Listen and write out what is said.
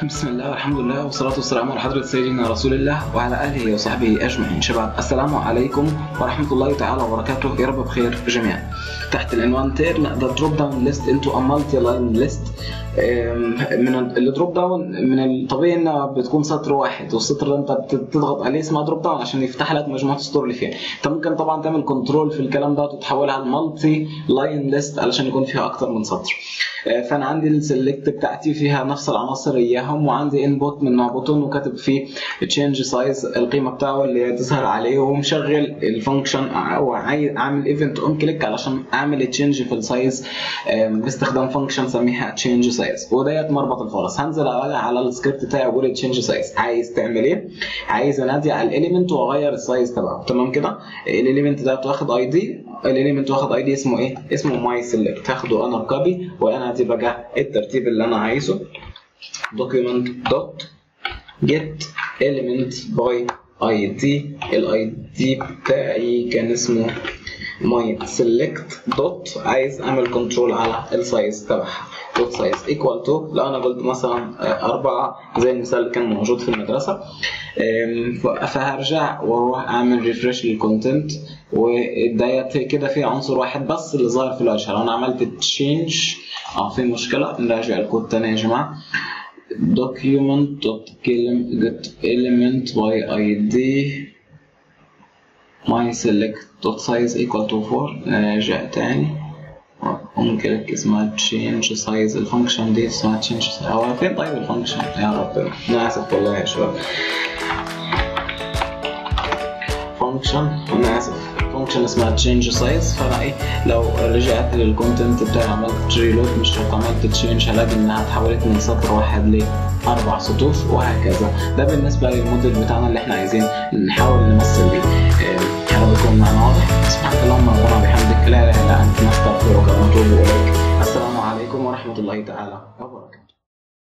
بسم الله والحمد لله والصلاة والسلام على حضرة سيدنا رسول الله وعلى آله وصحبه أجمعين. شباب السلام عليكم ورحمة الله تعالى وبركاته، يا رب بخير جميعا. تحت العنوان turn the drop down list into a multi-line list. من الدروب داون من الطبيعي انها بتكون سطر واحد، والسطر اللي انت بتضغط عليه اسمها دروب داون عشان يفتح لك مجموعه السطور اللي فيها. انت ممكن طبعا تعمل كنترول في الكلام ده وتحولها لمالتي لاين ليست علشان يكون فيها اكتر من سطر. فانا عندي السلكت بتاعتي فيها نفس العناصر اياهم، وعندي انبوت من نوع بوتون وكاتب فيه تشينج سايز القيمه بتاعه اللي تظهر عليه، ومشغل الفانكشن او عامل ايفنت اون كليك علشان اعمل تشينج في السايز باستخدام فانكشن سميها تشينج سايز. وديت مربط الفرس. هنزل على السكريبت بتاعي واقول تشينج سايز. عايز تعمل ايه؟ عايز انادي على الاليمنت واغير السايز تبعه. تمام كده؟ الاليمنت ده واخد اي دي، الاليمنت واخد اي دي اسمه ايه؟ اسمه ماي سيلكت. هاخده انا كوبي وانا دي بقى الترتيب اللي انا عايزه. document dot get element by id. الاي دي بتاعي كان اسمه my select dot. عايز اعمل كنترول على السايز تبعها. dot size equal to، لو انا قلت مثلا 4 زي المثال اللي كان موجود في المدرسه، فهرجع واروح اعمل ريفرش للكونتنت، وديت كده في عنصر واحد بس اللي ظاهر في الواجهه. لو انا عملت تشينج في مشكله. نراجع الكود تاني يا جماعه. document.get element by id my select.size equal to 4. نرجع تاني ممكن اسمها change size. الفانكشن دي اسمها change size. هو فين طيب الفانكشن؟ يا رب انا اسف والله يا شباب. فانكشن، انا اسف، فانكشن اسمها change size. فانا ايه لو رجعت للكونتنت بتاعي عملت ريلود مش شرط عملت تشينج، هلاقي انها اتحولت من سطر واحد ل4 سطور وهكذا. ده بالنسبه للموديل بتاعنا اللي احنا عايزين نحاول نمثل بيه. يا رب يكون معنا واضح. سبحانك اللهم ربنا بحمدك لا اله الا انت نستغفرك ونتوب اليك. السلام عليكم ورحمه الله تعالى وبركاته.